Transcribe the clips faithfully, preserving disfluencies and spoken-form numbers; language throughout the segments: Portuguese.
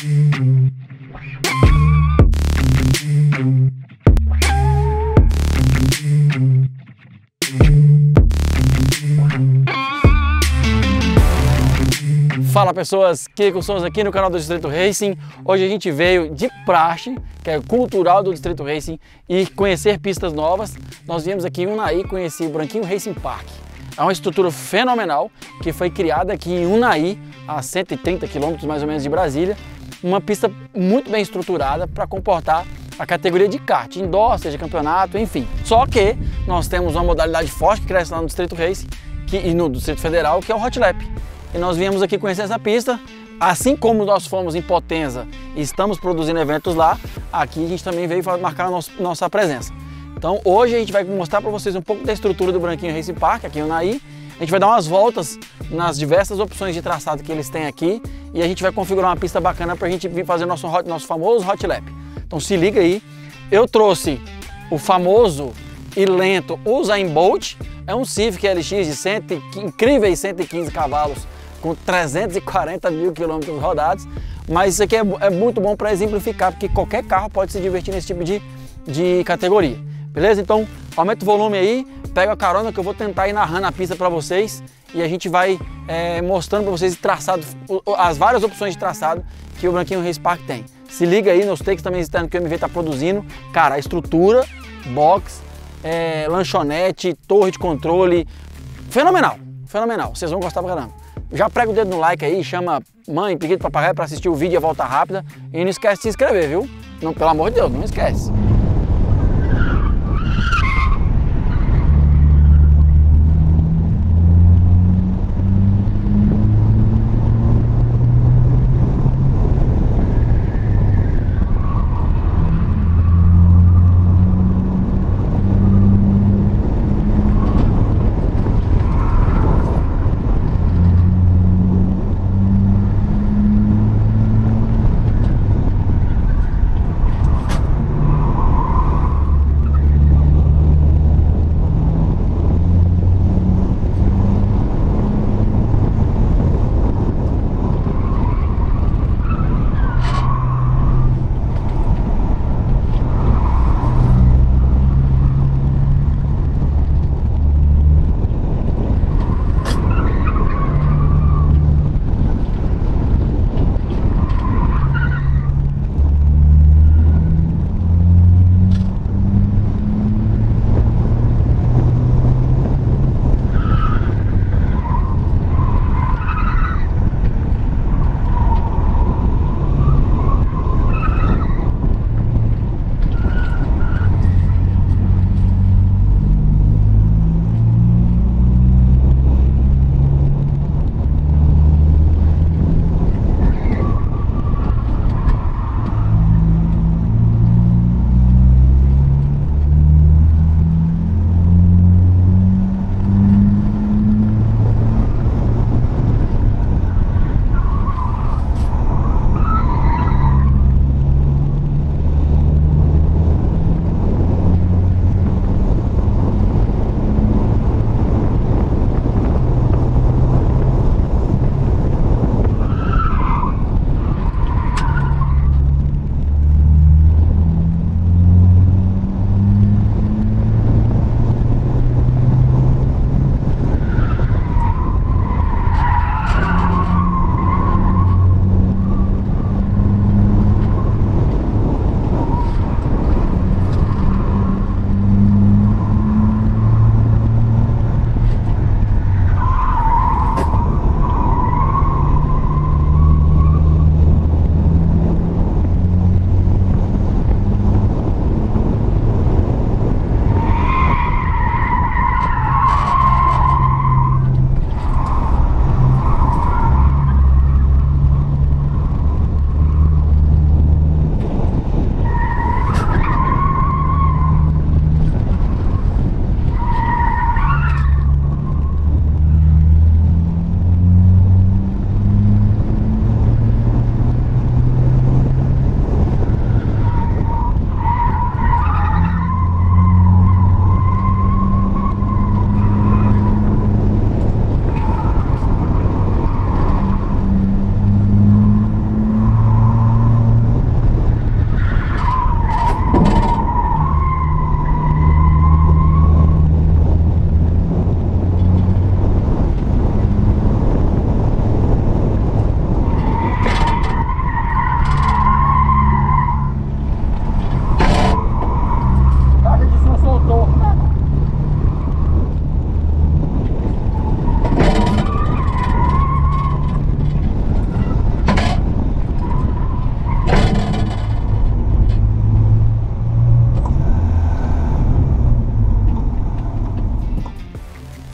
Fala pessoas, Kiko Souza aqui no canal do Distrito Racing. Hoje a gente veio de praxe, que é cultural do Distrito Racing, e conhecer pistas novas. Nós viemos aqui em Unai conhecer o Branquinho Racing Park. É uma estrutura fenomenal que foi criada aqui em Unai, a cento e trinta quilômetros mais ou menos de Brasília. Uma pista muito bem estruturada para comportar a categoria de kart, indoor, seja campeonato, enfim. Só que nós temos uma modalidade forte que cresce lá no Distrito Racing que, e no Distrito Federal, que é o Hot Lap. E nós viemos aqui conhecer essa pista, assim como nós fomos em Potenza e estamos produzindo eventos lá, aqui a gente também veio marcar a nossa, nossa presença. Então hoje a gente vai mostrar para vocês um pouco da estrutura do Branquinho Racing Park, aqui em Unai. A gente vai dar umas voltas nas diversas opções de traçado que eles têm aqui e a gente vai configurar uma pista bacana para a gente vir fazer nosso, hot, nosso famoso Hot Lap. Então se liga aí, eu trouxe o famoso e lento Usain Bolt, é um Civic L X de cento, incríveis cento e quinze cavalos, com trezentos e quarenta mil quilômetros rodados, mas isso aqui é, é muito bom para exemplificar, porque qualquer carro pode se divertir nesse tipo de, de categoria, beleza? Então aumenta o volume aí, pega a carona que eu vou tentar ir narrando a pista para vocês e a gente vai é, mostrando para vocês traçado, as várias opções de traçado que o Branquinho Racing Park tem. Se liga aí nos takes também externos que o M V está produzindo, cara, a estrutura, box, é, lanchonete, torre de controle, fenomenal, fenomenal, vocês vão gostar pra caramba. Já prega o dedo no like aí, chama mãe, periquito, papagaio para assistir o vídeo e a volta rápida. E não esquece de se inscrever, viu? Não, pelo amor de Deus, não esquece.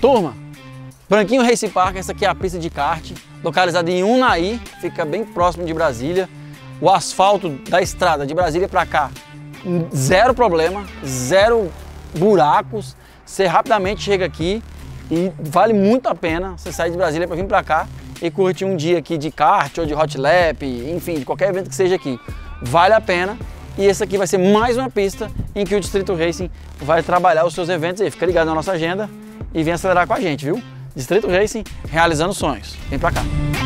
Turma, Branquinho Racing Park, essa aqui é a pista de kart, localizada em Unai, fica bem próximo de Brasília. O asfalto da estrada de Brasília para cá, zero problema, zero buracos. Você rapidamente chega aqui e vale muito a pena você sair de Brasília para vir para cá e curtir um dia aqui de kart ou de hot lap, enfim, de qualquer evento que seja aqui. Vale a pena. E esse aqui vai ser mais uma pista em que o Distrito Racing vai trabalhar os seus eventos aí. Fica ligado na nossa agenda e vem acelerar com a gente, viu? Distrito Racing, realizando sonhos. Vem pra cá.